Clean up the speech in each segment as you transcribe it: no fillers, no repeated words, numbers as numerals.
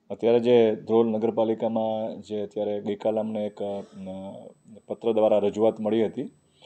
અત્યારે જે ધ્રોલ નગરપાલિકામાં જે અત્યારે ગઈકાલે અમને એક પત્ર દ્વારા રજૂઆત મળી હતી,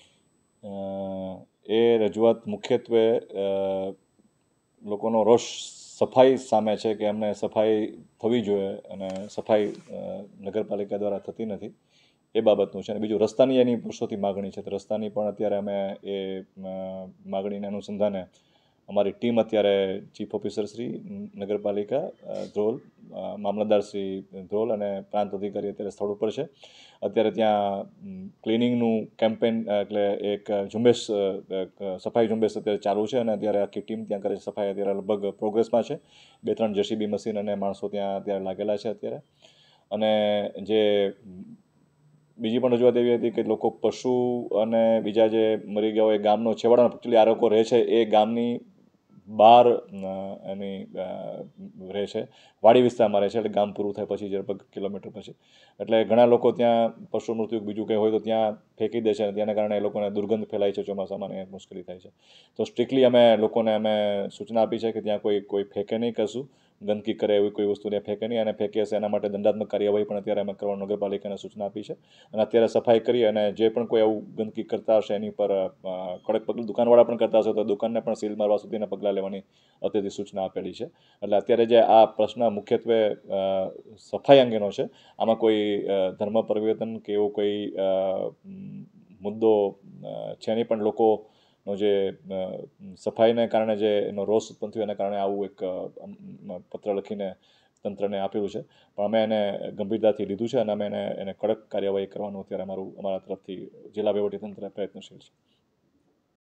એ રજૂઆત મુખ્યત્વે લોકોનો રોષ સફાઈ સામે છે કે એમને સફાઈ થવી જોઈએ અને સફાઈ નગરપાલિકા દ્વારા થતી નથી એ બાબતનું છે. અને બીજું રસ્તાની એની વર્ષોથી માગણી છે, તો રસ્તાની પણ અત્યારે અમે એ માગણીને અનુસંધાને અમારી ટીમ અત્યારે ચીફ ઓફિસર શ્રી નગરપાલિકા ધ્રોલ, મામલતદાર શ્રી ધ્રોલ અને પ્રાંત અધિકારી અત્યારે સ્થળ ઉપર છે. અત્યારે ત્યાં ક્લિનિંગનું કેમ્પેન એટલે એક ઝુંબેશ, સફાઈ ઝુંબેશ અત્યારે ચાલુ છે અને અત્યારે આખી ટીમ ત્યાં કરે છે સફાઈ. અત્યારે લગભગ પ્રોગ્રેસમાં છે. 2-3 જેસીબી મશીન અને માણસો ત્યાં અત્યારે લાગેલા છે અત્યારે. અને જે બીજી પણ રજૂઆત એવી હતી કે લોકો પશુ અને બીજા જે મરી ગયા હોય એ ગામનો છેવાડાનો એકચ્યુઅલી આ લોકો રહે છે એ ગામની બહાર એની રહે છે, વાડી વિસ્તારમાં રહે છે, એટલે ગામ પૂરું થાય પછી લગભગ કિલોમીટર પછી. એટલે ઘણા લોકો ત્યાં પશુ મૃત્યુ બીજું કંઈ હોય તો ત્યાં ફેંકી દે છે અને તેના કારણે એ લોકોને દુર્ગંધ ફેલાય છે, ચોમાસામાં ને મુશ્કેલી થાય છે. તો સ્ટ્રિક્ટલી અમે લોકોને સૂચના આપી છે કે ત્યાં કોઈ ફેંકે નહીં કશું, ગંદકી કરે એવી કોઈ વસ્તુ ત્યાં ફેંકે નહીં, અને ફેંકે હશે એના માટે દંડાત્મક કાર્યવાહી પણ અત્યારે અમે કરવા નગરપાલિકાને સૂચના આપી છે. અને અત્યારે સફાઈ કરી અને જે પણ કોઈ આવું ગંદકી કરતા હશે એની પર કડક પગલાં, દુકાનવાળા પણ કરતા હશે તો દુકાનને પણ સીલ મારવા સુધીના પગલાં લેવાની અત્યારથી સૂચના આપેલી છે. એટલે અત્યારે જે આ પ્રશ્ન મુખ્યત્વે સફાઈ અંગેનો છે, આમાં કોઈ ધર્મ પરિવર્તન કે એવો કોઈ મુદ્દો છે નહીં, પણ લોકોનો જે સફાઈને કારણે જે એનો રોષ ઉત્પન્ન થયો એના કારણે આવું એક પત્ર લખીને તંત્રને આપેલું છે. પણ અમે એને ગંભીરતાથી લીધું છે અને અમે એને કડક કાર્યવાહી કરવાનું અત્યારે અમારા તરફથી જિલ્લા વહીવટીતંત્ર પ્રયત્નશીલ છે.